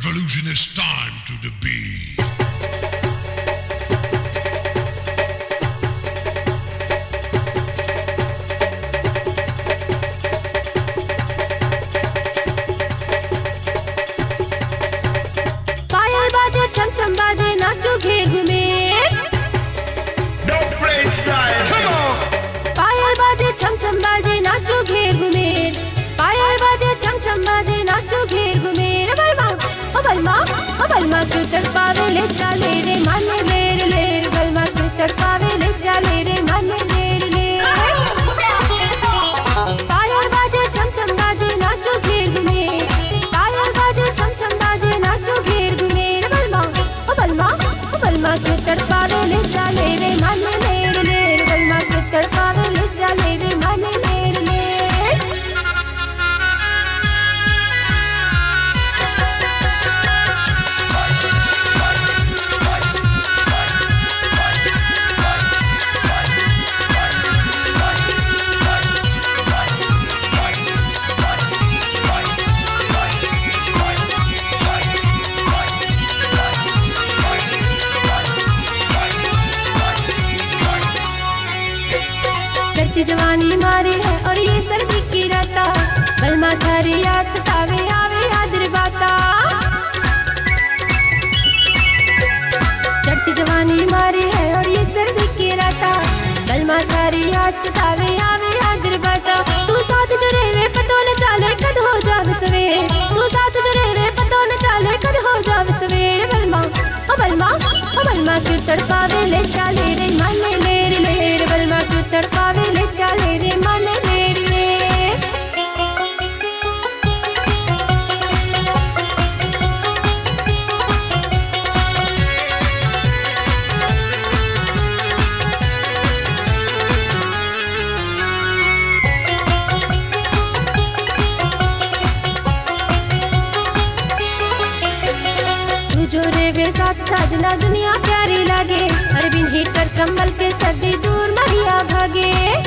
revolution is time to the beat. पायल बाजे छम छम बाजे नाचो घेर घूमे पायल बाजे छम छम बाजे नाचो घेर घूमे पायल बाजे छम छम बाजे नाचो घेर घूमे बलमा क्यों तड़पावे ले चाले रे माने लेर लेर बलमा क्यों तड़पावे ले चाले रे माने लेर लेर पायल बाजे छम छम बाजे नाचो घेर घूमे पायल बाजे छम छम बाजे नाचो घेर घूमे बलमा क्यों तड़पावे ले चाले रे माने लेर लेर बलमा क्यों तड़पावे ले चाले रे माने लेर लेर चढ़ती जवानी मारी है और ये सर्दी की राता बलमा थारी याद सतावे आवे याद बाता चढ़ती जवानी मारी है और ये सर्दी की राता बलमा थारी याद सतावे आवे याद बाता तू साथ जो रेवे पतो न चाले कद हो जावे सवेर तू साथ जो रेवे पतो न चाले कद हो जावे सवेर बलमा क्यों तड़पावे ले चाले रे माने लेर लेर बलमा क्यों तड़पावे ले चाले रे माने लेर लेर जो रेवे साथ साजना दुनिया प्यारी लागे हर बिन हीटर कम्बल के सर्दी दूर मरिया भागे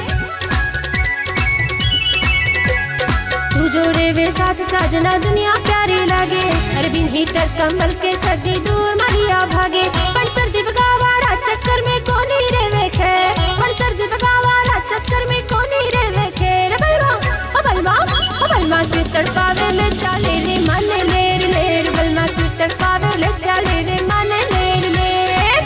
तू जो रेवे साथ साजना दुनिया प्यारी लागे हर बिन हीटर कम्बल के सर्दी दूर मरिया भागे पण सर्दी बगावारा चक्कर में कोनी रेवे खैर पण सर्दी बगावारा चक्कर में कोनी रेवे खैर बलमा क्यों तड़पावे ले चाले रे माने लेर लेर बलमा क्यों तड़पावे ले चाले रे माने लेर लेर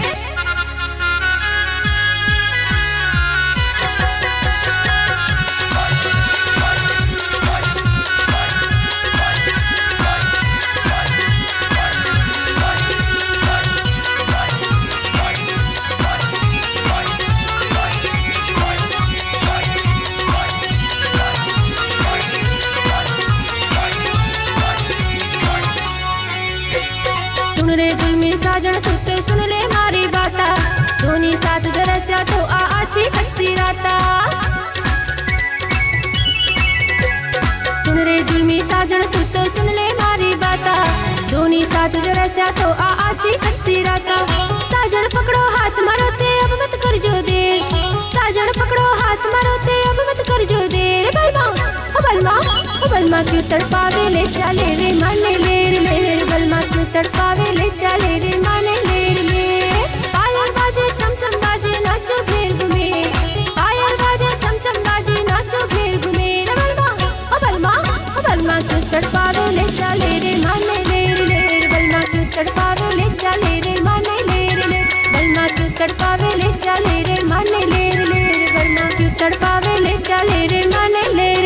सुन रे जुल्मी साजन तू तो सुन ले मारी बाता दोनी साथ जरस्या तो आची खटसी राता सुन रे जुल्मी साजन तू तो सुन ले मारी बाता दोनी साथ जरस्या तो आची खटसी राता साजन पकड़ो हाथ मारो ते अब मत कर जो देर साजन पकड़ो हाथ मारो ते अब मत कर जो देर बलमा क्यों तड़पावे ले चाले रे माने लेर लेर बलमा क्यों तड़पावे ले चाले रे माने लेर लेर पायल बाजे छम छम बाजे नाचो घेर घूमे पायल बाजे छम छम बाजे नाचो घेर घूमे बलमा क्यों तड़पावे ले चाले रे माने लेर लेर बलमा क्यों तड़पावे ले चाले रे माने लेर लेर बलमा क्यों तड़पावे ले चाले रे माने लेर लेर बलमा क्यों तड़पावे ले चाले रे माने लेर